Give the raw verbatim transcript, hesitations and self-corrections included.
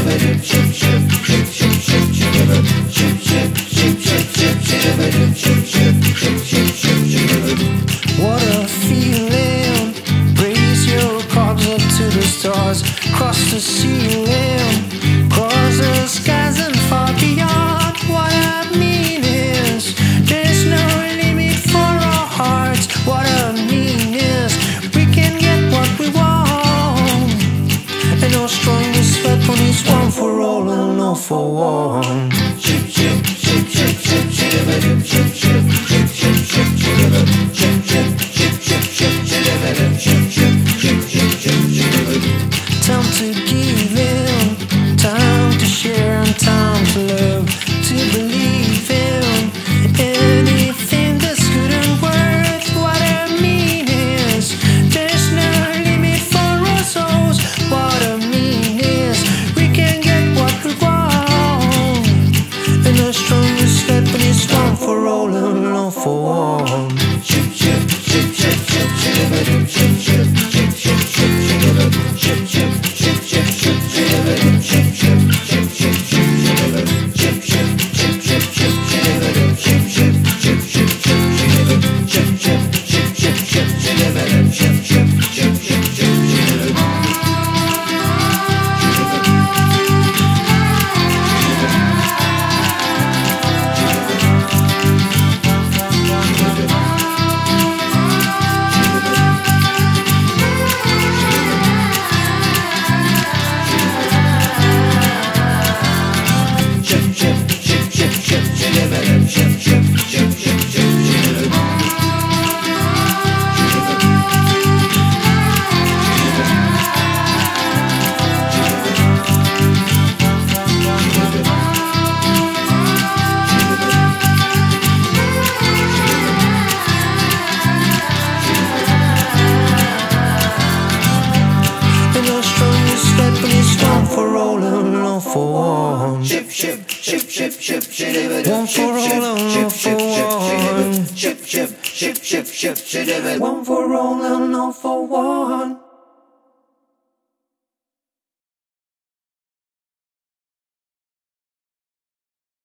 What a feeling. Raise your cards up to the stars. Cross the ceiling. Cross the skies and far beyond. What I mean is, there's no limit for our hearts. What I mean is, we can get what we want. And our strongest weapon is one for all and all for one. Chip, chip, chip, chip, chip, chip, chip, chip, chip, chip, chip, time to give in, time to share, and time to love, to believe in anything that's good and worth. What I mean is, there's no limit for our souls. What I mean is, we can get what we want, and our strongest weapon is one for all and all for one. Chip, chip, chip, chip, chip, chip, chip, chip, chip, chip, chip, chip, chip. Ship, ship, ship, ship, ship, ship, one for all and all for one. Ship, ship, ship, ship, ship, ship, one for all and all for one.